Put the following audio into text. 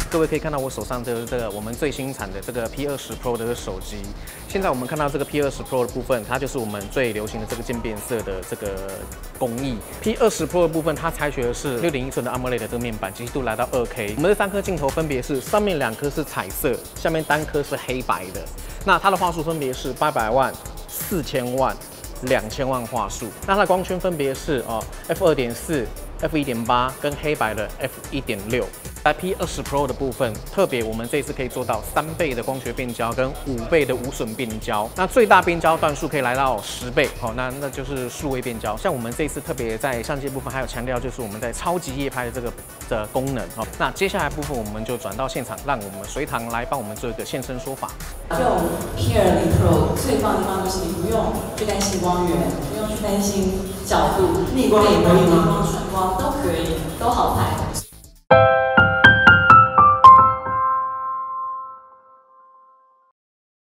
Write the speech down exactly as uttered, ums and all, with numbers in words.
各位可以看到我手上的这个我们最新产的这个 P 二十 Pro 的这个手机。现在我们看到这个 P 二十 Pro 的部分，它就是我们最流行的这个渐变色的这个工艺。P 二十 Pro 的部分，它采取的是六点一寸的 AMOLED 的这个面板，解析度来到 二 K。我们这三颗镜头分别是上面两颗是彩色，下面单颗是黑白的。那它的画素分别是八百万、四千万、两千万画素。那它的光圈分别是哦 F 二点四、F 一点八跟黑白的 F 一点六。在 P 二十 Pro 的部分，特别我们这次可以做到三倍的光学变焦跟五倍的无损变焦。那最大变焦段数可以来到十倍，好，那那就是数位变焦。像我们这次特别在相机部分还有强调，就是我们在超级夜拍的这个的功能。好，那接下来部分我们就转到现场，让我们隋棠来帮我们做一个现身说法。 就 P 二十 Pro 最棒的地方就是你不用去担心光源，不用去担心角度，逆光也可以吗？逆光、顺光都可以，都好拍。